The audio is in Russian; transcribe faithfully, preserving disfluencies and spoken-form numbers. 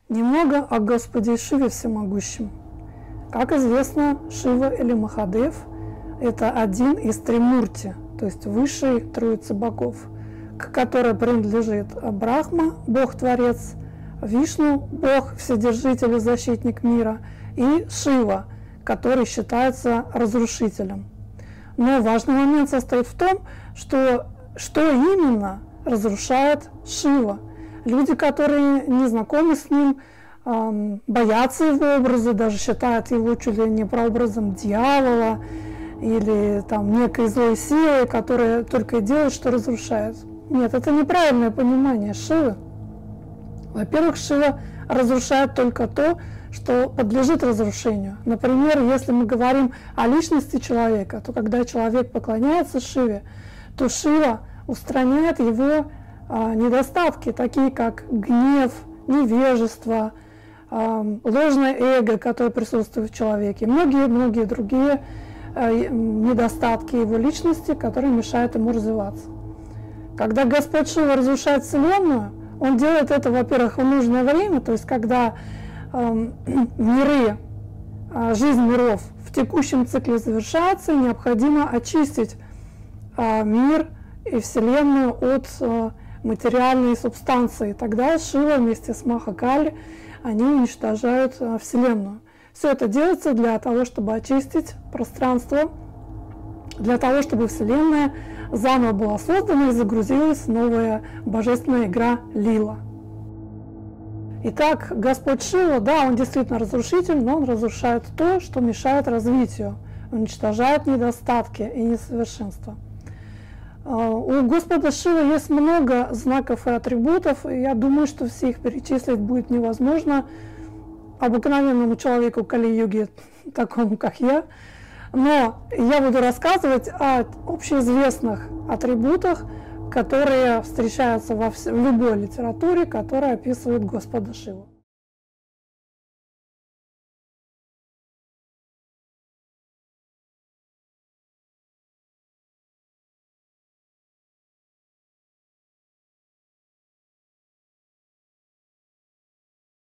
Немного о Господе Шиве Всемогущем. Как известно, Шива или Махадев – это один из тримурти, то есть высшей троицы богов, к которой принадлежит Брахма, Бог-творец, Вишну, Бог, Вседержитель и защитник мира, и Шива, который считается разрушителем. Но важный момент состоит в том, что, что именно разрушает Шива. Люди, которые не знакомы с ним, боятся его образа, даже считают его чуть ли не прообразом дьявола или там некой злой силы, которая только и делает, что разрушает. Нет, это неправильное понимание Шивы. Во-первых, Шива разрушает только то, что подлежит разрушению. Например, если мы говорим о личности человека, то когда человек поклоняется Шиве, то Шива устраняет его а, недостатки, такие как гнев, невежество, а, ложное эго, которое присутствует в человеке, многие-многие другие а, недостатки его личности, которые мешают ему развиваться. Когда Господь Шива разрушает Вселенную, Он делает это, во-первых, в нужное время, то есть когда э, миры, э, жизнь миров в текущем цикле завершается, необходимо очистить э, мир и Вселенную от э, материальной субстанции. Тогда Шива вместе с Махакали они уничтожают э, Вселенную. Все это делается для того, чтобы очистить пространство, для того, чтобы Вселенная заново была создана и загрузилась новая божественная игра Лила. Итак, Господь Шива, да, он действительно разрушитель, но он разрушает то, что мешает развитию, уничтожает недостатки и несовершенства. У Господа Шивы есть много знаков и атрибутов, и я думаю, что все их перечислить будет невозможно обыкновенному человеку Кали-юги, такому как я. Но я буду рассказывать о общеизвестных атрибутах, которые встречаются во в любой литературе, которая описывает Господа Шиву.